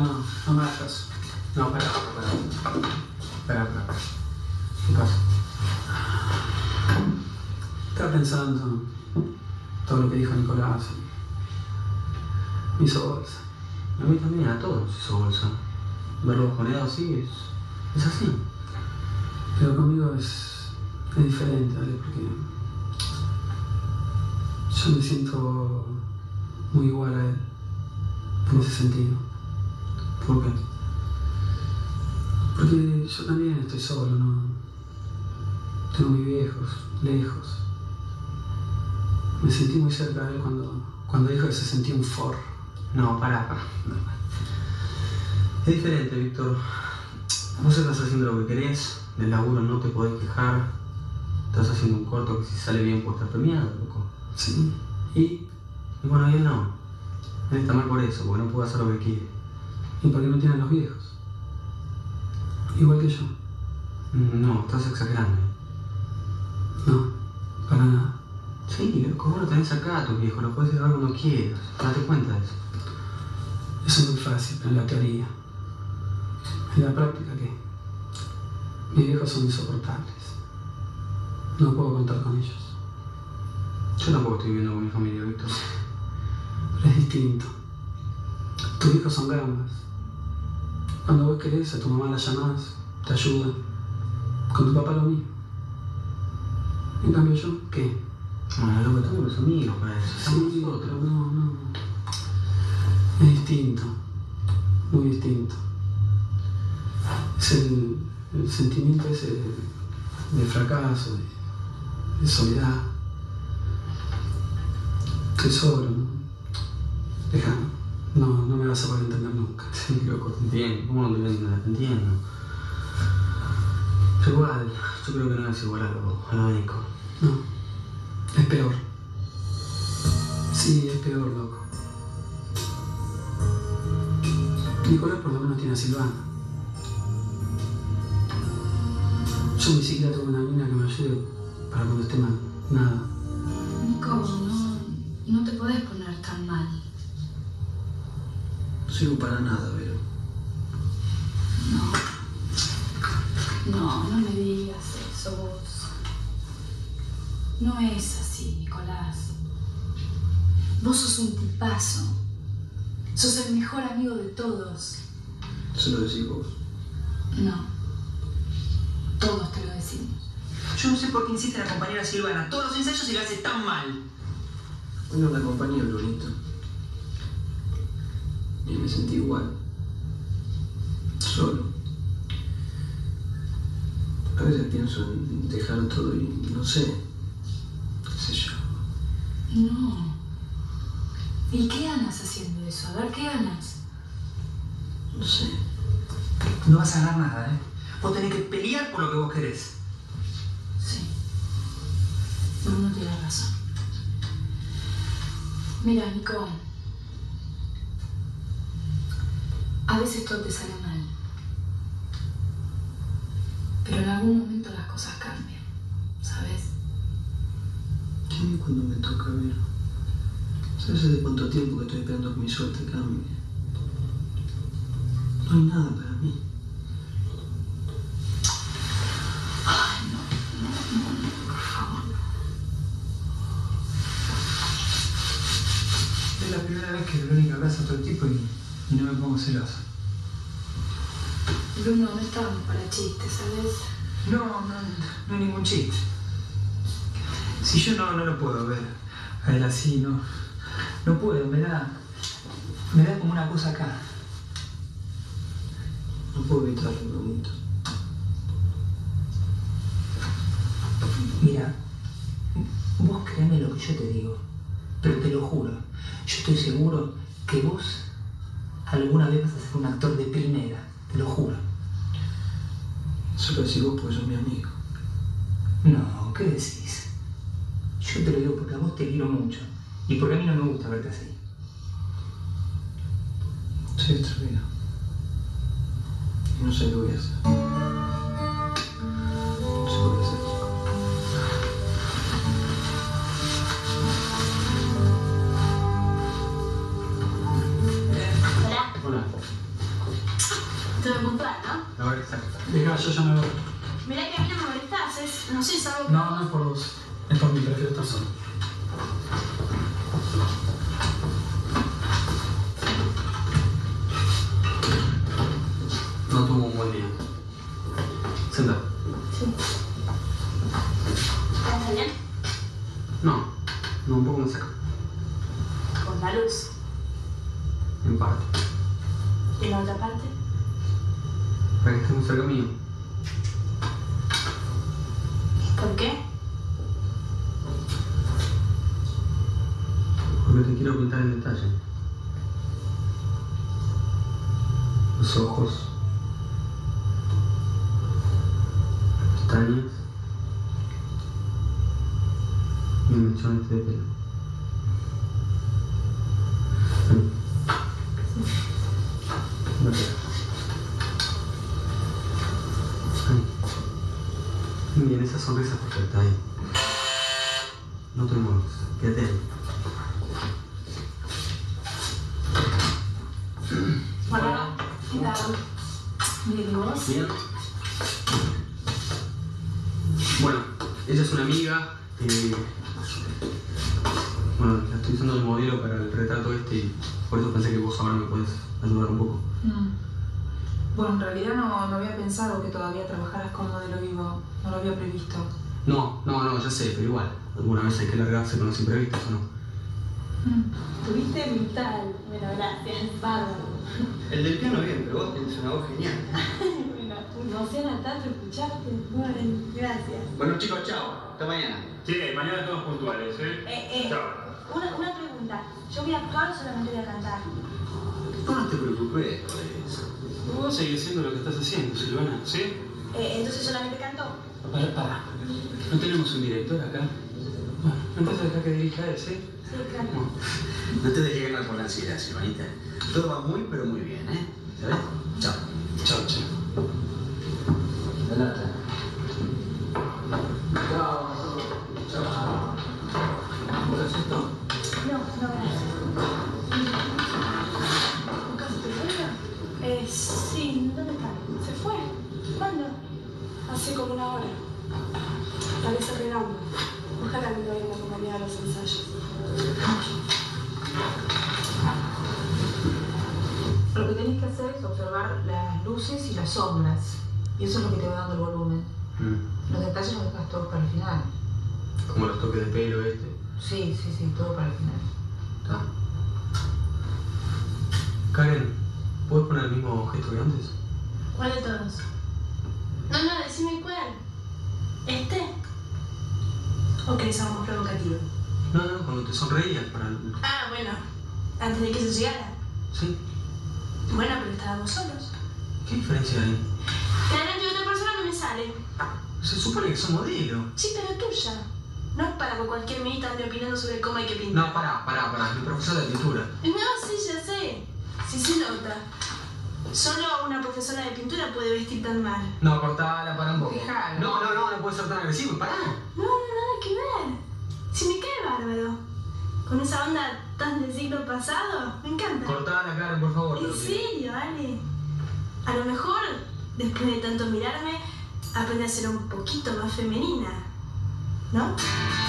no me hagas caso. No, pará. ¿Qué pasa? Estaba pensando todo lo que dijo Nicolás. Me hizo bolsa. A mí también, a todos nos hizo bolsa. Verlo bajoneado así es así. Pero conmigo es diferente, ¿vale? Porque yo me siento muy igual a él en ese sentido. ¿Por qué? Porque yo también estoy solo, ¿no? Tengo mis viejos, lejos. Me sentí muy cerca de él cuando dijo que se sentía un forro. No, pará. Es diferente, Víctor. Vos estás haciendo lo que querés, del laburo no te podés quejar. Estás haciendo un corto que si sale bien puede estar premiado, loco. Sí. Y bueno, y él no. Él está mal por eso, porque no puede hacer lo que quiere. ¿Y por qué no tienen los viejos? Igual que yo. No, estás exagerando. No, para nada. Sí, loco, vos lo tenés acá a tus viejos, lo podés llevar cuando quieras. Date cuenta de eso. Eso es muy fácil, pero en la teoría. En la práctica, ¿qué? Mis viejos son insoportables. No puedo contar con ellos. Yo tampoco estoy viviendo con mi familia, Víctor. Pero es distinto. Tus viejos son gambas. Cuando vos querés, a tu mamá la llamás, te ayuda. Con tu papá lo mismo. En cambio yo, ¿qué? Bueno, loco, estamos los amigos para eso. Estamos Sí, nosotros. pero no. Es distinto. Muy distinto. Es el sentimiento ese de fracaso, de soledad. Estoy solo, ¿no? Déjame. No me vas a poder entender nunca. Sí, loco, te entiendo. ¿Cómo no te entiendo? Te entiendo. Pero igual, yo creo que no es igual a lo de Nico. No, es peor. Sí, es peor, loco. Nicolás por lo menos tiene a Silvana. Yo ni siquiera tengo una mina que me ayude para cuando esté mal. Nada. Nico, no te podés poner tan mal. No sirvo para nada, Vero. No me digas eso vos. No es así, Nicolás. Vos sos un tipazo. Sos el mejor amigo de todos. ¿Eso lo decís vos? No. Todos te lo decimos. Yo no sé por qué insiste en acompañar a Silvana. Todos los ensayos y la hace tan mal. Hoy no la acompañé, Brunito. Y me sentí igual. Solo. A veces pienso en dejar todo y no sé. ¿Qué sé yo? No. ¿Y qué ganas haciendo eso? A ver, ¿qué ganas? No sé. No vas a ganar nada, ¿eh? Vos tenés que pelear por lo que vos querés. Sí. Bruno tiene razón. Mira, Nico. A veces todo te sale mal. Pero en algún momento las cosas cambian, ¿sabes? ¿Qué a mí cuando me toca ver? ¿Sabes hace cuánto tiempo que estoy esperando que mi suerte cambie? No hay nada para mí. Ay, no, por favor. Es la primera vez que Verónica abraza a otro tipo y no me pongo celoso. Bruno, no estábamos para chistes, ¿sabes? No hay ningún chiste. Si yo no lo puedo ver a él así, no puedo, me da como una cosa acá. No puedo evitarlo, Brunito. Mira, vos créeme lo que yo te digo, pero te lo juro, yo estoy seguro que vos alguna vez vas a ser un actor de primera, te lo juro. Eso lo decís vos porque sos mi amigo. No, ¿qué decís? Yo te lo digo porque a vos te quiero mucho y porque a mí no me gusta verte así. Estoy destruido. Y no sé qué voy a hacer. No sé qué voy a hacer. Hola. Hola. Estuve puntual, ¿no? A ver, exacto. Deja, yo ya me voy. Mirá que a mí no me molestás, es, no sé, es algo que... No, no es por vos. Es por mí, prefiero estar solo. No tuvo un buen día. Senta. Sí. ¿Estás bien? No, un poco me saca. Con la luz. En parte. ¿Y la otra parte? Para que estés muy cerca mío. ¿Por qué? Porque te quiero pintar en detalle. Los ojos. Las pestañas. Y un mechón este de pelo. Vení. No te Vení. Bien, esa sonrisa perfecta ahí. No te muevas, quédate ahí. Hola. ¿Qué tal? Bien, ¿y vos? Bien. Bueno, ella es una amiga. Bueno, la estoy usando de modelo para el retrato este y por eso pensé que vos ahora me podés ayudar un poco. Bueno, en realidad no había pensado que todavía trabajaras con modelo vivo. No lo había previsto. No, ya sé, pero igual. Alguna vez hay que largarse con los imprevistos, ¿o no? Tuviste vital. Bueno, gracias. Bárbaro. El del piano bien, pero vos tenés una voz genial. Bueno, me emociona tanto escucharte. Bueno, gracias. Bueno chicos, chao. Hasta mañana. Sí, mañana todos puntuales, ¿eh? Chao. Una pregunta. ¿Yo voy a actuar o solamente voy a cantar? Vos no te preocupes por eso. Vos seguís haciendo lo que estás haciendo, Silvana, ¿sí? Entonces solamente canto. Para. ¿No tenemos un director acá? Bueno, entonces deja que dirija él, ¿sí? Sí, claro. No te dejes ganar por la ansiedad, Silvanita. Todo va muy, pero muy bien, ¿eh? ¿Sabes? Chao. Chao, chao. Adelante. No, gracias. ¿Buscas tu novio? Sí, ¿dónde está? ¿Se fue? ¿Cuándo? Hace como una hora. Tal vez arreglando. Ojalá me lo venga acompañada a los ensayos. Lo que tenés que hacer es observar las luces y las sombras. Y eso es lo que te va dando el volumen. Los detalles los dejas todos para el final. Como los toques de pelo este. Sí, todo para el final. Está. Karen, ¿puedes poner el mismo gesto que antes? ¿Cuál de todos? No, decime cuál. ¿Este? ¿O querés algo más provocativo? No, cuando te sonreías para el... Ah, bueno. Antes de que se llegara. Sí. Bueno, pero estábamos solos. ¿Qué diferencia hay? Delante de otra persona no me sale. Se supone que son modelo. Sí, pero tuya. No es para que cualquier minita ande opinando sobre cómo hay que pintar. No, pará. Mi profesora de pintura. No, sí, ya sé. Sí se nota. Solo una profesora de pintura puede vestir tan mal. No, cortala, para un poco. Fijala. No puede ser tan agresivo. Pará. No, nada que ver. Si me cae bárbaro. Con esa onda tan del siglo pasado, me encanta. Cortala, Karen, por favor. te ¿En lo pido. serio, Ale? A lo mejor, después de tanto mirarme, aprende a ser un poquito más femenina, ¿no?